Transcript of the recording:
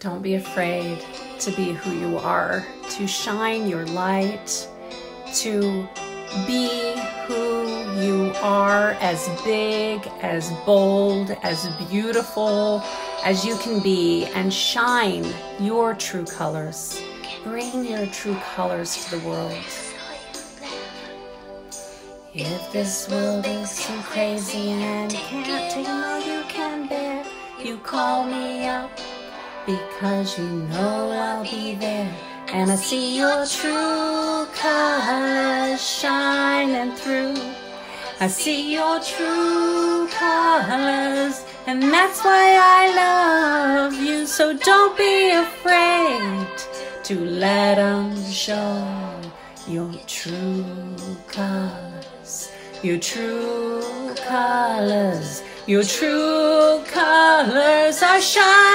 Don't be afraid to be who you are, to shine your light, to be who you are, as big, as bold, as beautiful as you can be, and shine your true colors. Bring your true colors to the world. If this world is too crazy and can't take more you can bear, you call me up because you know I'll be there. And I see your true colors shining through. I see your true colors, and that's why I love you. So don't be afraid to let them show your true colors. Your true colors, your true colors are shining.